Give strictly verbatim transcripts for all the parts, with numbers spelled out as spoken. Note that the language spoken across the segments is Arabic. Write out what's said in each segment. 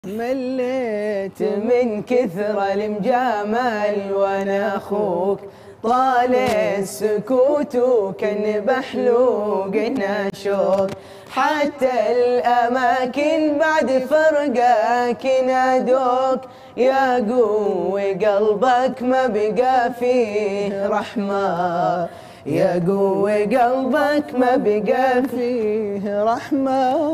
مليت من كثر المجامل وانا اخوك، طال السكوت وكان بحلوق ناشوك، حتى الاماكن بعد فرقك نادوك، يا قوي قلبك ما بقى فيه رحمه، يا قوي قلبك ما بقى فيه رحمة.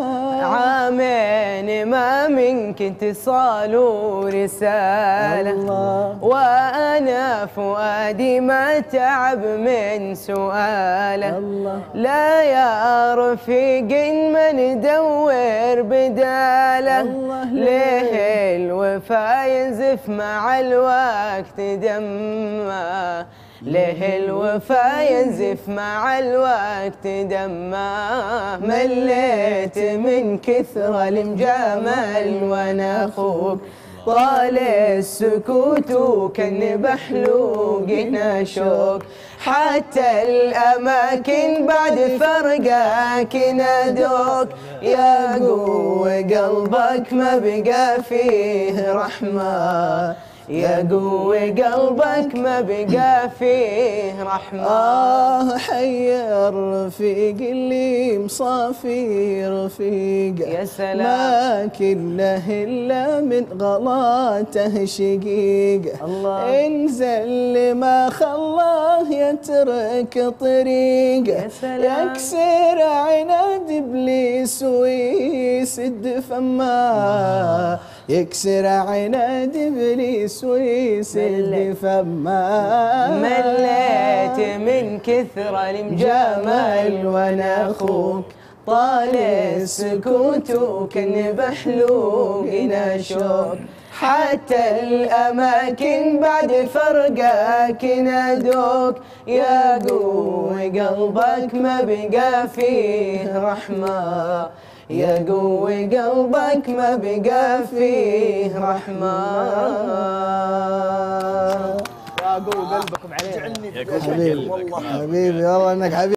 عامين ما منك اتصال ورسالة الله، وأنا فؤادي ما تعب من سؤاله الله، لا يا رفيق ما ندور بداله الله، ليه الوفا ينزف مع الوقت دمه، ليه الوفا ينزف مع الوقت دمه. مليت من كثر المجامل وانا اخوك، طال السكوت وكان بحلوق ناشوك، حتى الاماكن بعد فرقك نادوك، يا قوي قلبك ما بقى فيه رحمه، يا قوي قلبك ما بقى فيه رحمة. آه حي الرفيق اللي مصافي رفيقه، يا سلام ما كله إلا من غلاته شقيقه الله، انزل ما خلاه يترك طريقه، يا سلام يكسر عناد إبليس ويسد فماه، يكسر عناد إبليس ويسد فماه. مليت من كثر المجامل وانا اخوك، طال السكوت وكان بحلوق ناشوك، حتى الاماكن بعد فرقك نادوك، يا قوي قلبك ما بقى فيه رحمه، يا قوي قلبك ما بقى فيه رحمة. يا قوي قلبكم علينا حبيبي والله حبيبي والله انك حبيبي.